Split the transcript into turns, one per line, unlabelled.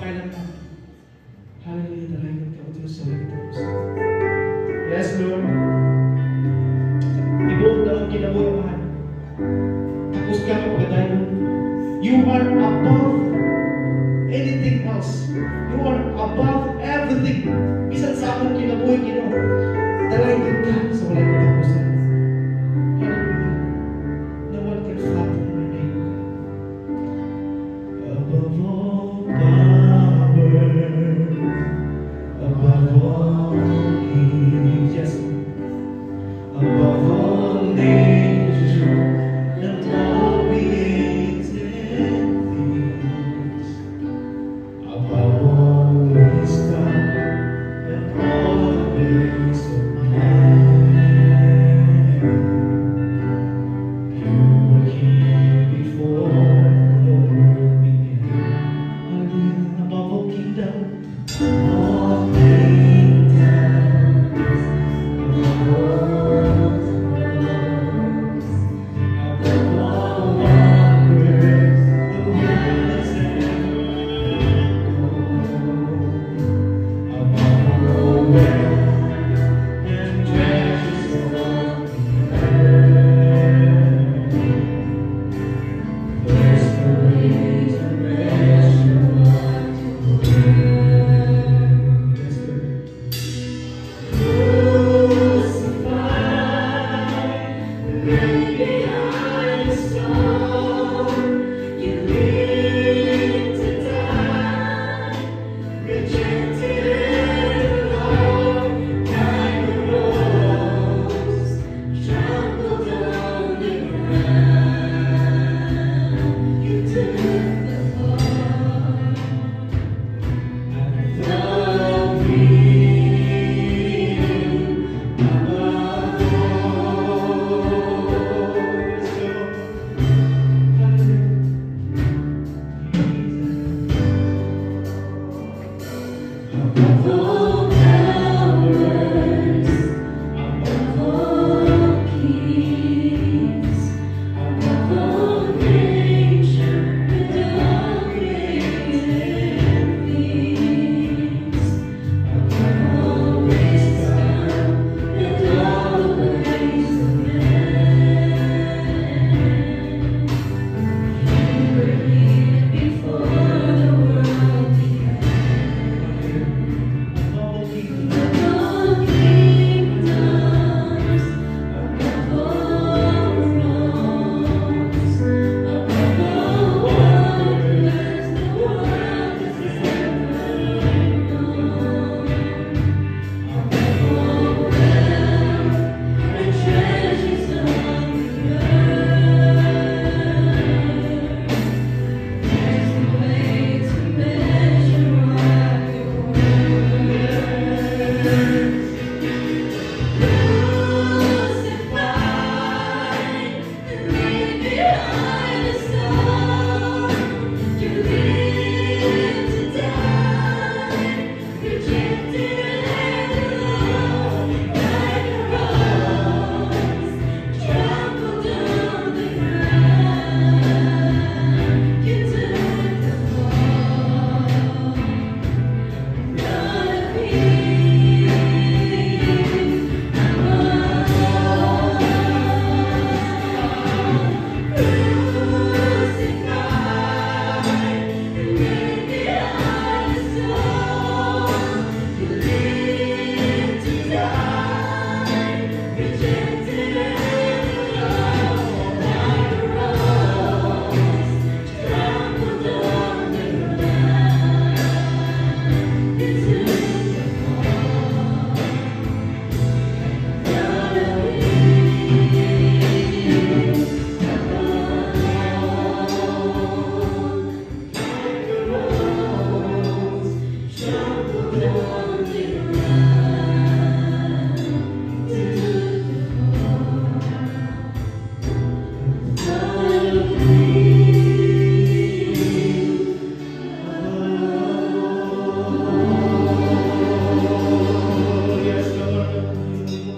kailanman. Hallelujah, dalayan ka, Diyos, sa Diyos. Yes, Lord. Ibuong daw kinabuyaman. Tapos ka mo pagkadayon. You are above anything else. You are above everything. Bisan sa akong kinabuhay, Ginoo. Dalayan ka sa walang katapusan. Hallelujah. No one can flatter your name. Above all power, above all kings, yes, above all nature, and all beings and things, above all wisdom, and all the ways of man. You were here before the world began. Hallelujah. Above all kingdom,